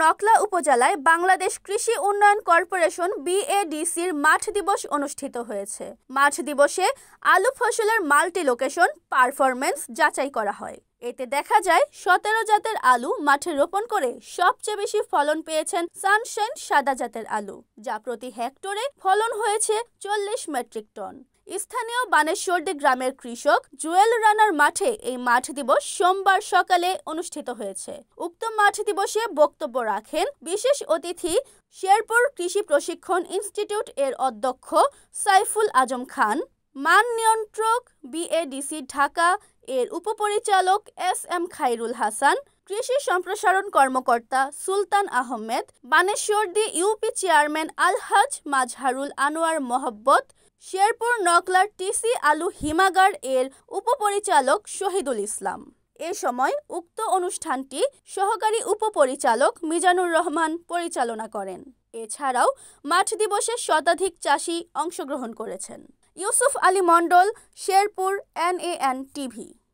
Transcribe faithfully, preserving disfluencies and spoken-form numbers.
নকলা উপজেলায় বাংলাদেশ কৃষি উন্নয়ন কর্পোরেশন বিএডিসির মাঠ দিবস অনুষ্ঠিত হয়েছে। মাঠ দিবসে আলু ফসলের মাল্টি লোকেশন পারফরমেন্স যাচাই করা হয়। এতে দেখা যায় সতেরো জাতের আলু মাঠে রোপণ করে সবচেয়ে বেশি ফলন পেয়েছেন সানশাইন সাদা জাতের আলু, যা প্রতি হেক্টরে ফলন হয়েছে চল্লিশ মেট্রিক টন। স্থানীয় বানেশ্বরদী গ্রামের কৃষক জুয়েল রানার মাঠে এই মাঠ দিবস সোমবার সকালে অনুষ্ঠিত হয়েছে। উক্ত মাঠ দিবসে বক্তব্য রাখেন বিশেষ অতিথি শেরপুর কৃষি প্রশিক্ষণ ইনস্টিটিউট এর অধ্যক্ষ সাইফুল আজম খান, মান নিয়ন্ত্রক বিএডিসি ঢাকা এর উপপরিচালক এস এম খাইরুল হাসান, কৃষি সম্প্রসারণ কর্মকর্তা Sultan Ahmed, Baneshwardi UP chairman Alhaj Mazharul Anwar Mohabbat, Sherpur নকলার TC আলু হিমাগার এর উপপরিচালক শহীদুল ইসলাম। এ সময় উক্ত অনুষ্ঠানটি সহকারী উপপরিচালক মিজানুর রহমান পরিচালনা করেন। এছাড়াও মাঠ দিবসে শতাধিক চাষি অংশগ্রহণ করেছেন। Yusuf Ali Mondal, Sherpur, NAN TV.